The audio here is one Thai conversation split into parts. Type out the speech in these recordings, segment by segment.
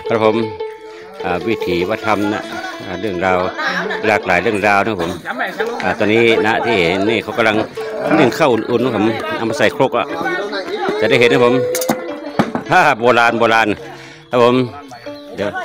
ครับผมวิถีวัฒนธรรมนะเรื่องราวหลากหลายเรื่องราวนะผมตอนนี้นะที่เห็นนี่เขากำลังนึ่งข้าวอุ่นๆนะผมเอามาใส่ครกอ่ะจะได้เห็นนะผมโบราณครับผมเดี๋ยว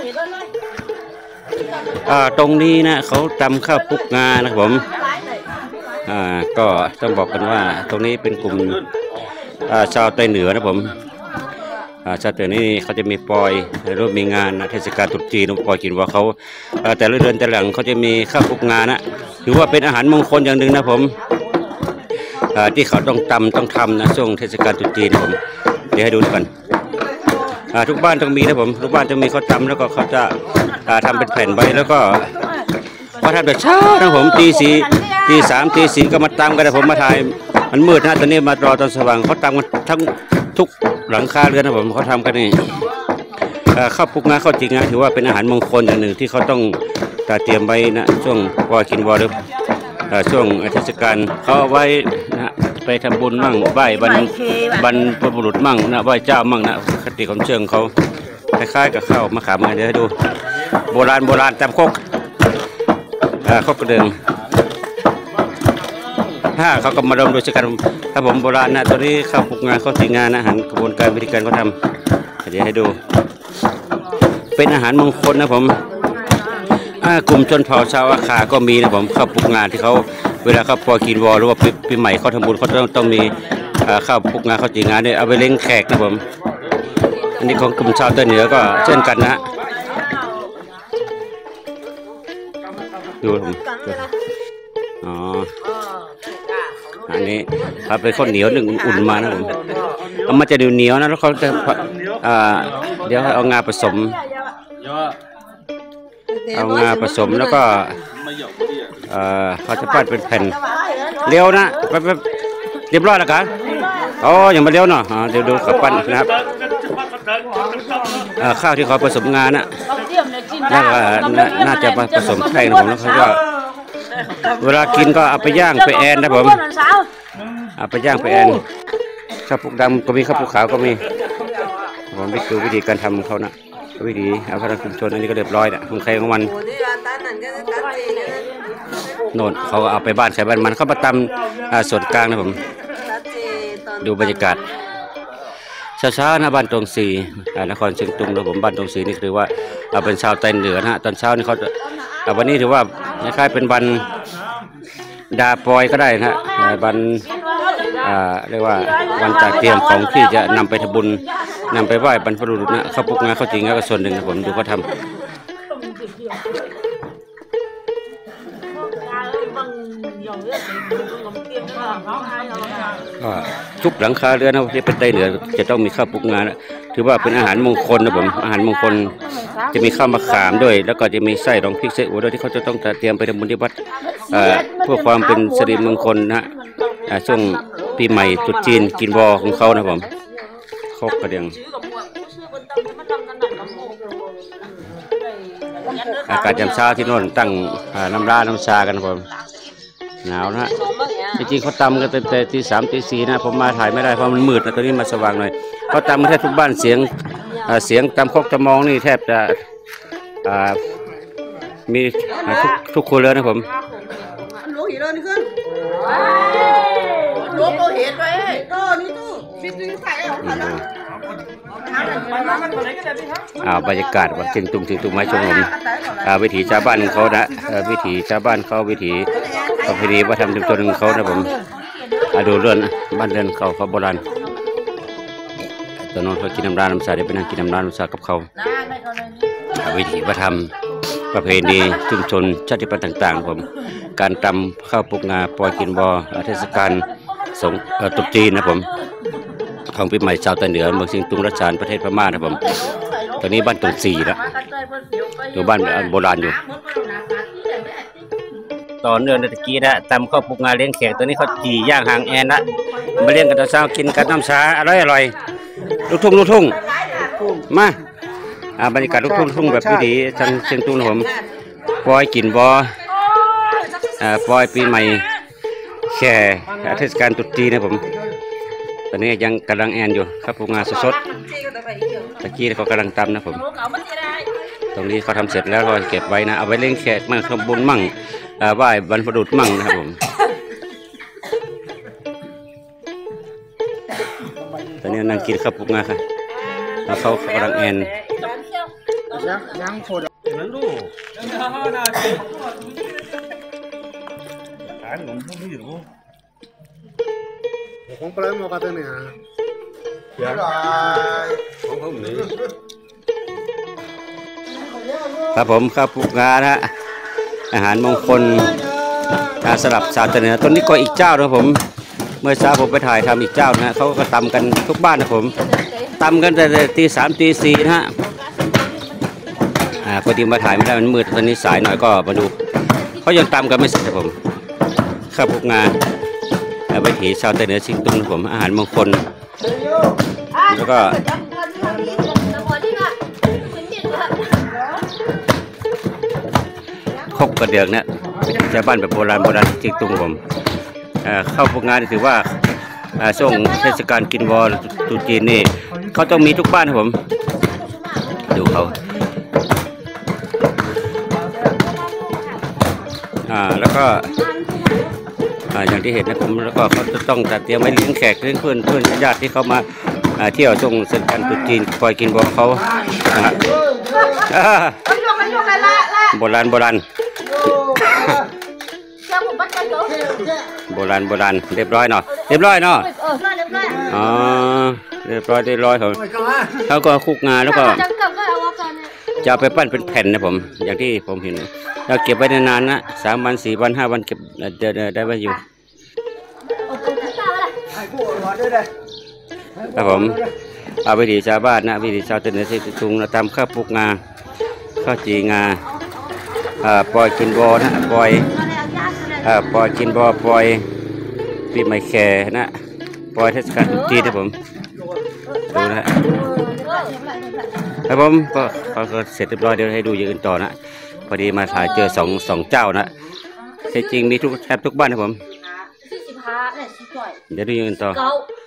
ตรงนี้นะเขาทำข้าวปุกงานะครับผมก็ต้องบอกกันว่าตรงนี้เป็นกลุ่มชาวไต้เหนือนะผมชาวไต้นี่เขาจะมีปอยหรือมีงานเทศกาลตรุษจีนปอยกินว่าเขาแต่ละเดือนแต่หลังเขาจะมีข้าวปุกงานะถือว่าเป็นอาหารมงคลอย่างหนึ่งนะผมที่เขาต้องทำนะช่วงเทศกาลตรุษจีนผมเดี๋ยวให้ดูกันทุกบ้านต้องมีนะผมทุกบ้านต้องมีเขาทำแล้วก็เขาจะทำเป็นแผ่นไว้แล้วก็เขาทำแต่เช้านะผมตีสี่ก็มาตามกันนะผมมาถ่ายมันมืดนะตอนนี้มารอตอนสว่างเขาตามกันทั้งทุกหลังคาเรือนนะผมเขาทำกันนี่ข้าวปุกงาข้าวจีงาถือว่าเป็นอาหารมงคลอย่างหนึ่งที่เขาต้องเตรียมไว้นะช่วงวอกินวอหรือช่วงเทศกาลเขาเอาไว้นะไปทำบุญมั่งไหว้บรรพบุรุษมั่งนะไหว้เจ้ามั่งนะคติของเชิงเขาคล้ายๆกับข้าวมะขามเดี๋ยวให้ดูโบราณตำคกกระเดืองเขาก็มาดมดูสิกันครับผมโบราณนะตอนนี้ข้าวปุกงาข้าวจีงานะอาหารกระบวนการวิธีการเขาทำเดี๋ยวให้ดูเป็นอาหารมงคลนะผมกลุ่มชนเผ่าชาวอาคาก็มีนะผมข้าวปุกงาที่เขาเวลาเขาพอกินวอหรือว่าปีใหม่เขาทำบุญเขาต้องมีข้าวปุกงาข้าวจีงาเนี่ยเอาไปเลี้ยงแขกนะผมอันนี้ของกลุ่มชาวใต้เหนือก็เช่นกันนะดูผมอันนี้เอาไปข้าวเหนียวหนึ่งอุ่นๆมานะผมเอามาจะเหนียวนะแล้วเขาจะเดี๋ยวเอางาผสมแล้วก็เขาจะปั้นเป็นแผ่นเลี้ยวนะเรียบร้อยแล้วกันยังไม่เลี้ยวเนาะเดี๋ยวดูขับปั้นนะครับข้าวที่เขาผสมงาน่ะน่าจะผสมแป้งนะผมแล้วเขาก็เวลากินก็เอาไปย่างไปแอนนะผมเอาไปย่างไปแอนข้าวปุกดำก็มีข้าวปุกขาวก็มีผมนี่คือวิธีการทำของเขานะวิธีเอาพนักงานชุมชนอันนี้ก็เรียบร้อยนะของใครของมันโน่นเขาเอาไปบ้านใครบ้านมันเขามาตำส่วนกลางนะผมดูบรรยากาศเช้านะบ้านตรงสีนครเชียงตุงนะผมบ้านตรงสีนี่คือว่าเป็นชาวไต้เหนือนะตอนเช้านี่เขาวันนี้ถือว่าคล้ายๆเป็นวันดาปอยก็ได้นะวันเรียกว่าวันจัดเตรียมของที่จะนำไปทำบุญนำไปไหว้บรรพบุรุษนะข้าวปุกงาข้าวจีงาก็ส่วนหนึ่งนะผมดูเขาทำทุกหลังคาเรือนนะที่เป็นไต้เหนือจะต้องมีข้าวปุกงานะถือว่าเป็นอาหารมงคลนะผมอาหารมงคลจะมีข้าวมะขามด้วยแล้วก็จะมีไส้รองพริกไส้อั่วด้วยที่เขาจะต้องเตรียมไปทำบุญที่วัดเพื่อความเป็นสิริมงคลนะช่วงปีใหม่ตรุษจีนกินวอของเขานะผมครกกระเดียงอากาศยามเช้าที่โน่นตั้งน้ำชากันผมหนาวนะจริงๆเขาตำกันแต่ตี 3 ตี 4นะผมมาถ่ายไม่ได้เพราะมันมืดนะตอนนี้มาสว่างหน่อยเขาตำแทบทุกบ้านเสียงตำครกตำมองนี่แทบจะมีทุกคนเลยนะผมลูกเห็นเลยนี่ขึ้นลูกเห็นไปนี่ตู้ฟิตนี่ใส่บรรยากาศว่าเชียงตุงไม้ชมลมวิถีชาวบ้านเขานะวิถีชาวบ้านเขาวิถีประเพณีวัฒนธรรมชุมชนของเขานะผมดูเรื่องบ้านเรือนเขาโบราณตอนนั้นเขากินน้ำร้านน้ำชาเดี๋ยวไปนั่งกินน้ำร้านน้ำชากับเขาวิถีวัฒนธรรมประเพณีชุมชนชาติพันธุ์ต่างๆผมการตำข้าวปุกงาปอยกินวอเทศกาลสงตรุษจีนนะผมของปีใหม่ชาวใต้เหนือเมืองเชียงตุงรัชฉานประเทศพม่านะผมตอนนี้บ้านตรง4แล้วอยู่บ้านโบราณอยู่ตอนเดือนตะกี้นะตำข้าวปุกงาเลี้ยงแขกตัวนี้เขาจี่ย่างหางแอนนะมาเลี้ยงกันตอนเช้ากินกับน้ำชาอร่อยลูกทุ่งมาบรรยากาศลูกทุ่งแบบดีๆทางเชียงตุงนะผมปอยกินวอปอยปีใหม่แข่เทศกาลตรุษจีนนะผมตอนนี้ยังกำลังแอนอยู่ข้าวปุกงาสดๆตะกี้เขากำลังตำนะผมตรงนี้เขาทำเสร็จแล้วก็เก็บไว้นะเอาไว้เลี้ยงแขกมั่งทำบุญมั่งไหว้บรรพบุรุษมั่งนะครับผมตอนนี้นั่งกินข้าวปุกงาค่ะแล้วเขากำลังแอนยังโคตรนั่นลูกการของพวกนี้อยู่ของปลาหมอกระเตเนี่ยของผมนี่ครับผมข้าวปุกงานะอาหารมงคลสำหรับชาวเหนือต้นนี้ก็อีกเจ้านะผมเมื่อเช้าผมไปถ่ายทำอีกเจ้านะเขาก็ตำกันทุกบ้านนะผมตำกันแต่ตี 3 ตี 4นะฮะพอดีมาถ่ายไม่ได้มันมืดตอนนี้สายหน่อยก็มาดูเขายังตำกันไม่เสร็จนะผมข้าวปุกงาวิถีชาวเหนือชิงตุงนะผมอาหารมงคลแล้วก็คกกระเดือกเนี่ยชาวบ้านแบบโบราณชิงตุงผมข้าวปุกงาถือว่าช่วงเทศกาลกินวอลตุจีนนี่เขาต้องมีทุกบ้านนะผมดูเขาแล้วก็อย่างที่เห็นนะผมแล้วก็เขาจะต้องจัดเตรียมไว้เลี้ยงแขกเลี้ยงเพื่อนญาติที่เขามาเที่ยวช่วงเทศกาลตรุษจีนคอยกินบอกเขาโบราณเรียบร้อยเนาะอ๋อเรียบร้อยเขาก็คุกงาแล้วก็จะไปปั้นเป็นแผ่นนะผมอย่างที่ผมเห็นเราเก็บไว้นานๆนะ3 วัน 4 วัน 5 วันเก็บได้ไว้อยู่ครับผมเอาวิถีชาวบ้านนะวิถีชาวเหนือที่ตุงเราทำข้าวปุกงาข้าวจีงาปล่อยกินบอนะปล่อยกินบอปล่อยปีใหม่แขนะปล่อยเทศกาลตรุษจีนนะผมดูนะครับผมก็เสร็จเรียบร้อยเดี๋ยวให้ดูอย่างอื่นต่อนะพอดีมาถ่ายเจอสองเจ้านะที่จริงมีแทบทุกบ้านนะผมเดี๋ยวดูอย่างอื่นต่อ